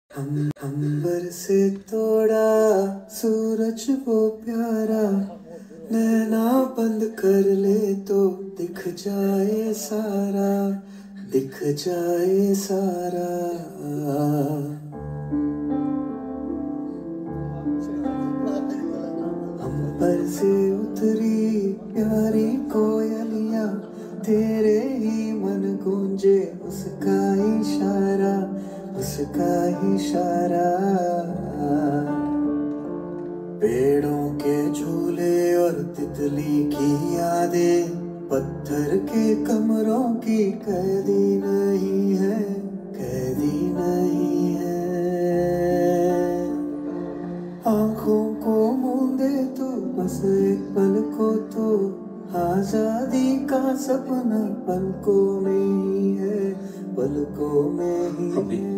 अंबर से तोड़ा सूरज वो प्यारा, नैना बंद कर ले तो दिख जाए सारा, दिख जाए सारा। अंबर से उतरी प्यारी कोयलिया, तेरे ही मन गूंजे उसका इशारा, उसका इशारा। पेड़ों के झूले और तितली की यादें पत्थर के कमरों की कैदी नहीं है, कैदी नहीं है। आंखों को मूंदे तो बस एक पल को तो, आजादी का सपना पलकों में ही है, पलकों में ही है।